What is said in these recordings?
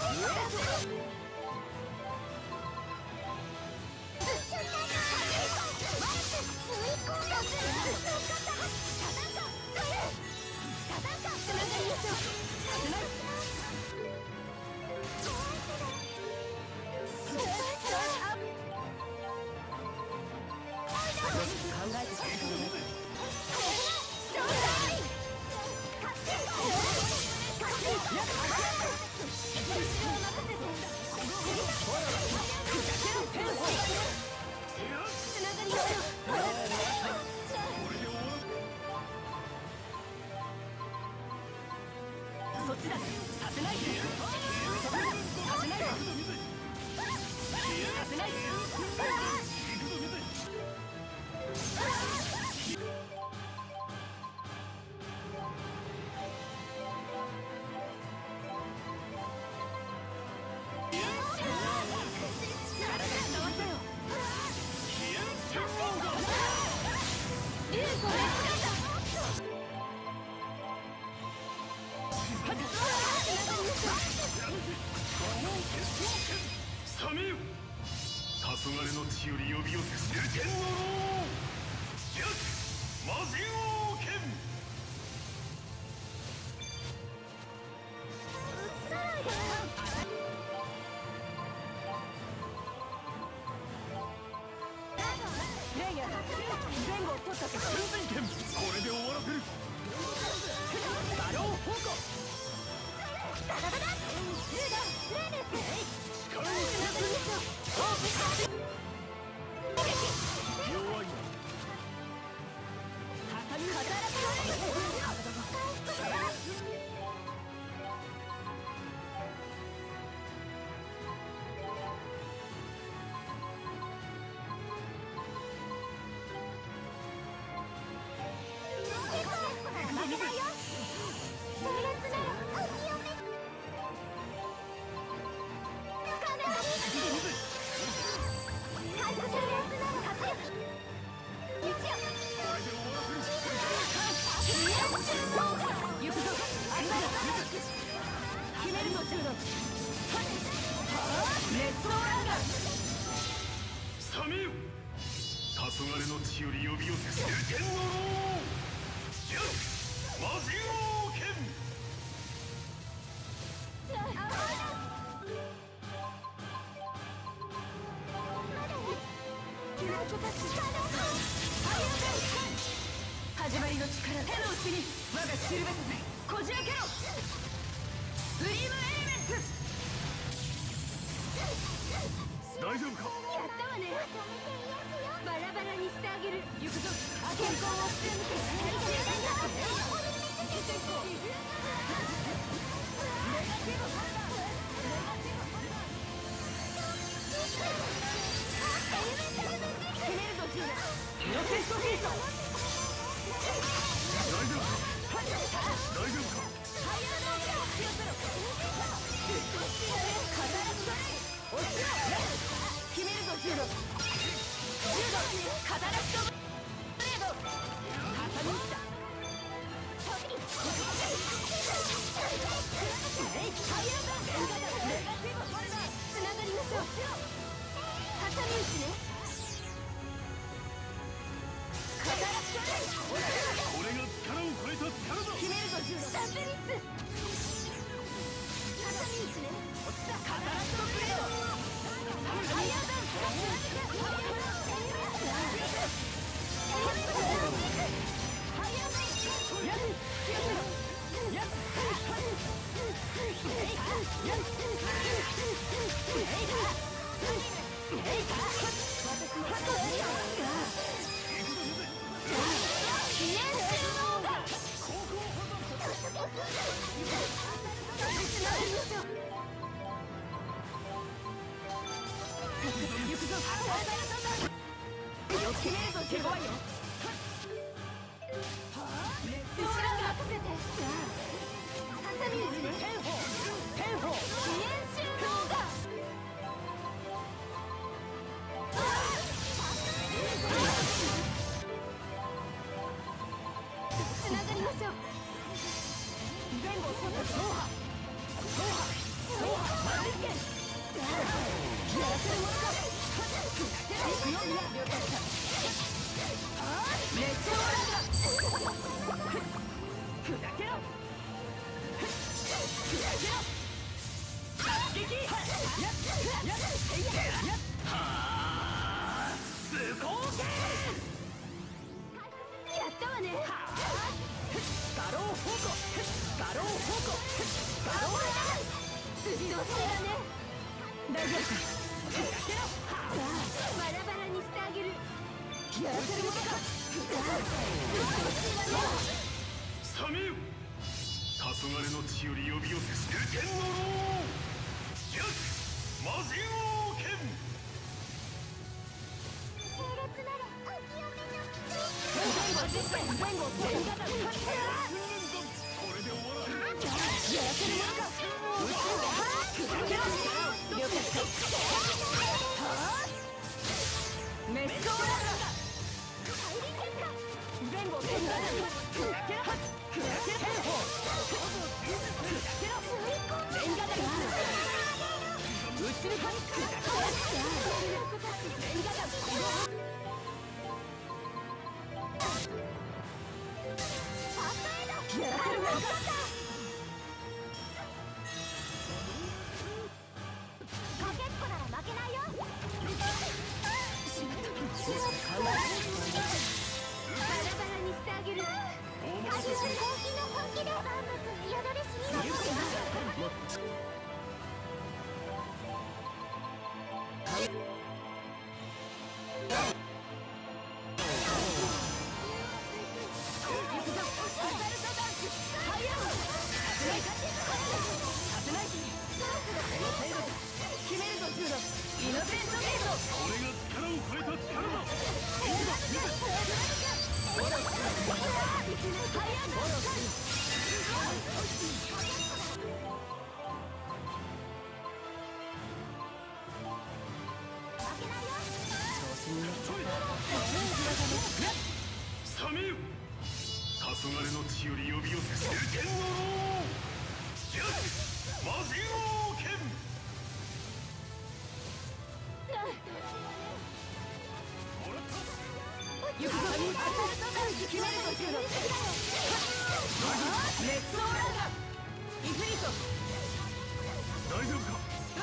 そっちだ。させない。させない。させない。 サミュ黄昏の地より呼び寄せして天のローよし魔人王剣レイヤー前後を取ったとこれで終わらせるバロー方向ダダダダルーダレーです力を弱いなサミュ黄昏の地より呼び寄せして天のローよし魔人王剣始まりの力手の内に我がシルベトでこじ開けろスリムエレメント大丈夫かやったわねバラバラにしてあげる行くぞ健康を貫け決めるぞジーナイノセントフィート大丈夫か大丈夫かハイヤードーキャー気をつけろカタラストレイ落ちろ決めるぞジュードカタラストレード挟み撃ったハイヤードーキャーつながりましょう挟み撃ちねカタラストレイこれが力を超えた力だ決めるぞジュードスタンプリッツ挟み撃ちねカタラストレードハイヤーダウン行くぞよけねえぞ手強いよ後ろに任せてハサミ撃ちね天砲支援収納だつながりましょう前後を取った走破ったわね。 バロー方向、バロー方向、バローだ。 うっとうしいわね。 大丈夫か。 バラバラにしてあげる。 やらせるものか。 サミュ黄昏の地より呼び寄せして天のローよし魔人王剣強烈なるお清めの前後全型これで終わらへんやらせるものか。了解か。メッソーラ前後全型サミュ黄昏の地より呼び寄せして天のローよし魔人王剣大丈夫か。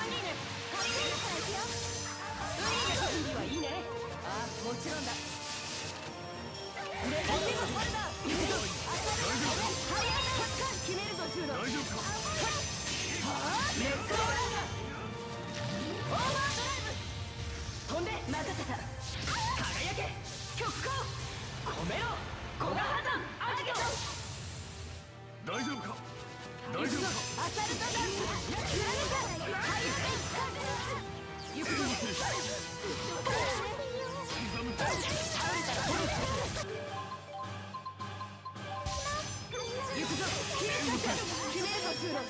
いいね。ああ、もちろんだ。決めるぞ、ジューノ。 大丈夫か。 レッツゴーランガー。オーバードライブ。飛んで任せた。輝け極光込めろ古賀破山アギョ。 大丈夫か。大丈夫か。 アサルトダンス行くぞ。 刻む行くぞ。決めるぞ、ジューノ。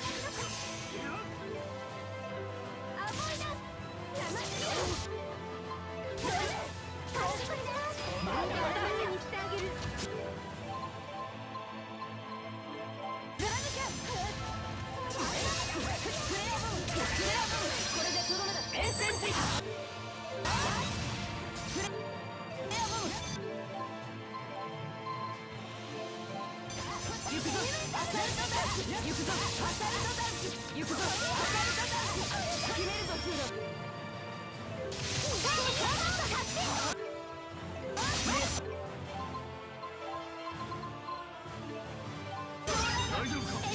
大丈夫か。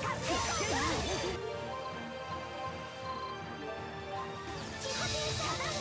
Hadi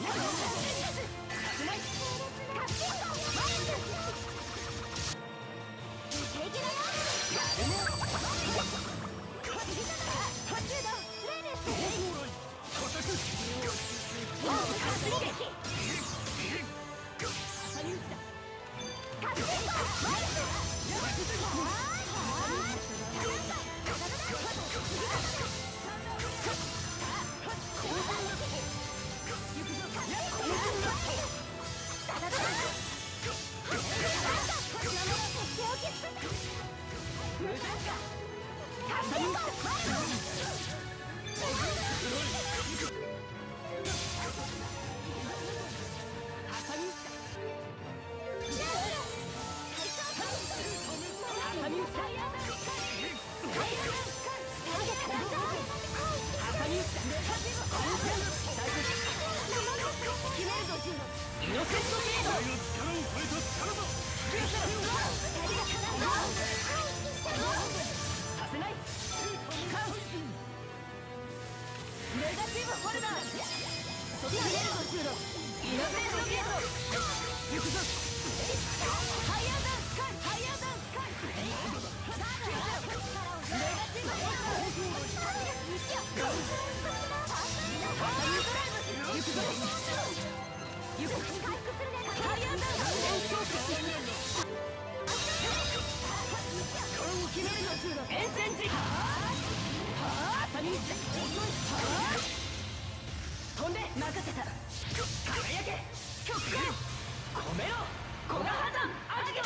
飛んで任せた。輝け極限込めろ古賀波山アーゲット。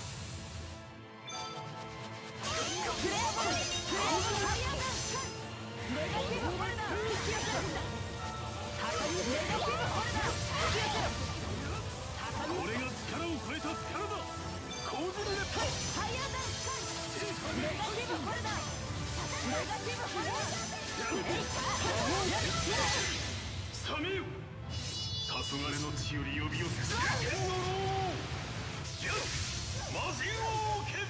フレアボルフレアボルファイアーダンネガティブホルダー引き寄せろ。高いネガティブホルダー引き寄せろ。 これが力を超えた力だ。コーズドレッドファイアーダンネガティブホルダーネガティブホルダーサメよ、黄昏の地より呼び寄せ天のローマジロー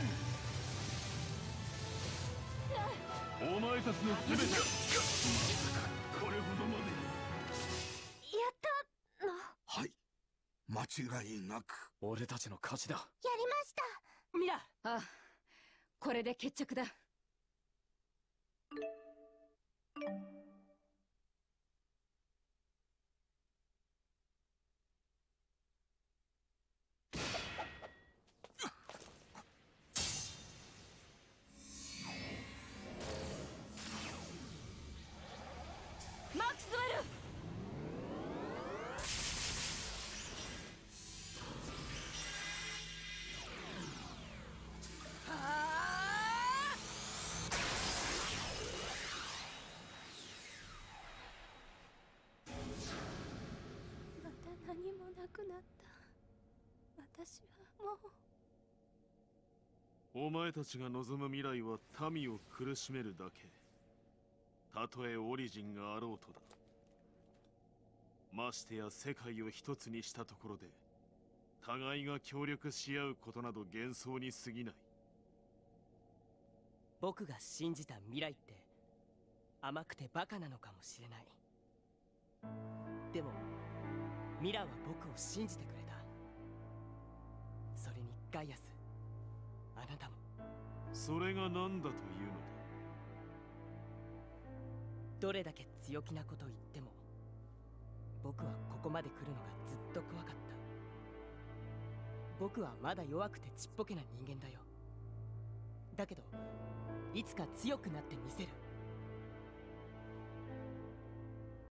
剣。お前たちの全てまさかこれほどまで。 やったの。 はい、間違いなく俺たちの勝ちだ。 やりました。 ミラ。 ああ、これで決着だ。 マックスウェル。 また何もなくなった。私はもう。 お前たちが望む未来は民を苦しめるだけ。たとえオリジンがあろうとだ。ましてや世界を一つにしたところで互いが協力し合うことなど幻想に過ぎない。 僕が信じた未来って甘くてバカなのかもしれない。でもミラは僕を信じてくれた。それにガイアス、あなたも。 それが何だというのだ。 どれだけ強気なこと言っても僕はここまで来るのがずっと怖かった。僕はまだ弱くてちっぽけな人間だよ。だけどいつか強くなってみせる。